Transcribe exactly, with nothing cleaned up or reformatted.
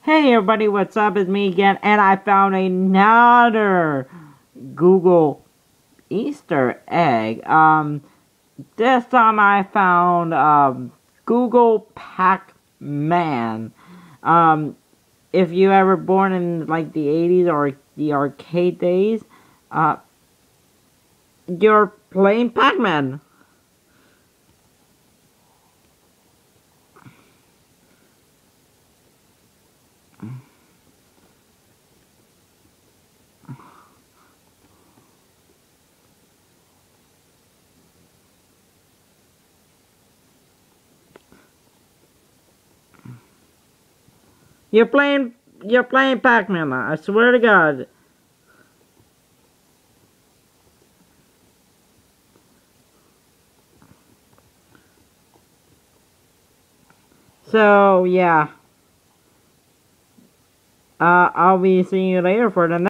Hey everybody, what's up? It's me again, and I found another Google Easter egg. Um, this time I found um, Google Pac-Man. Um, if you ever born in like the eighties or the arcade days, uh, you're playing Pac-Man. You're playing, you're playing Pac-Man. I swear to God. So yeah. Uh, I'll be seeing you later for the next.